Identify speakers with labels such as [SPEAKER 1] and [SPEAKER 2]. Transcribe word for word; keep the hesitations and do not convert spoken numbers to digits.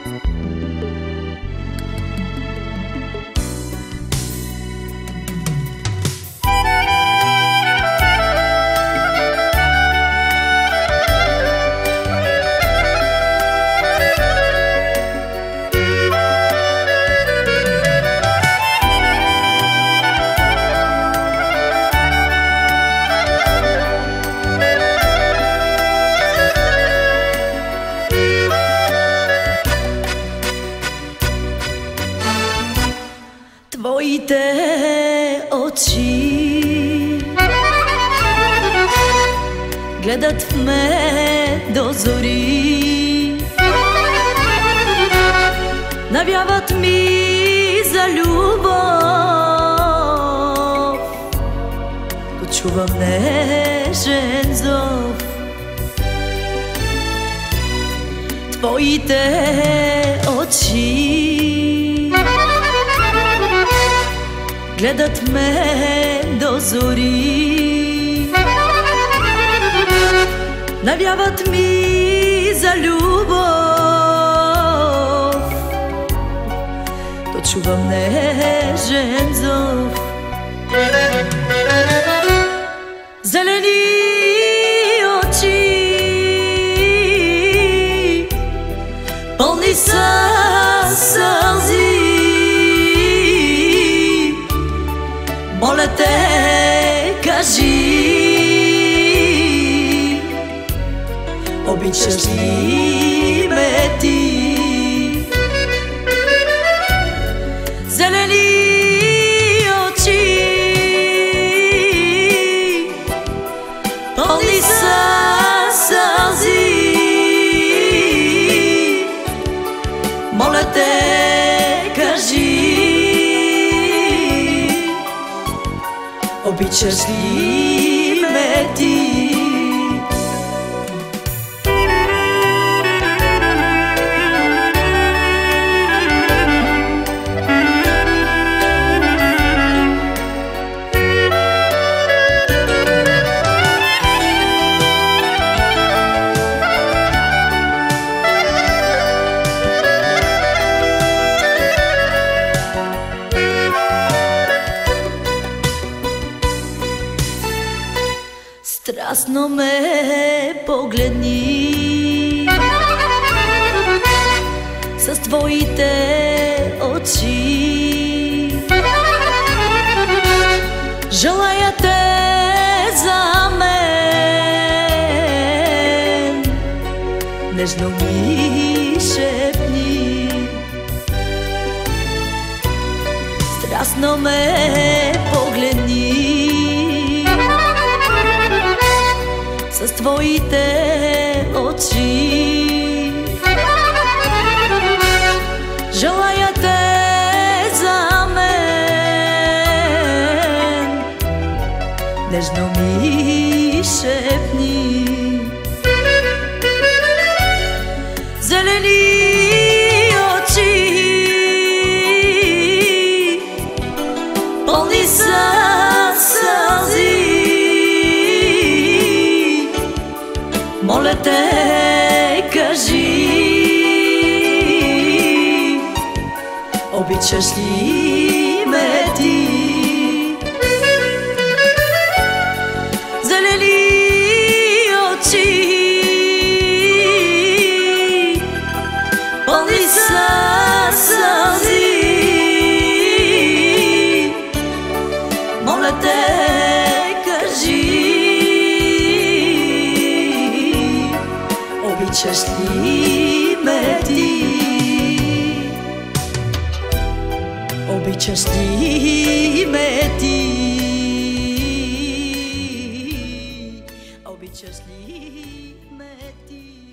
[SPEAKER 1] Твоите очи гледат в ме до зори, навяват ми за любов, почувам нежен зов. Твоите очи гледат ме до зори, навяват ми за любов, то чувам нежен зов. Зелени очи, пълни са сълзи, моля те, кажи, обичаш ли ме ти? Зелени очи, пълни са сълзи, моля те, кажи, обичаш ли ме ти? Страстно ме погледни с твоите очи, желая те за мен, нежно ми шепни. Страстно ме погледни с твоите очи, желая те за мен, нежно ми шепни. Зелени очи, пълни са сълзи, моля те, кажи, обичаш ли ме ти? Зелени очи, пълни са сълзи, моля те, кажи, обичаш ли ме ти? Обичаш ли ме ти? Обичаш ли ме ти?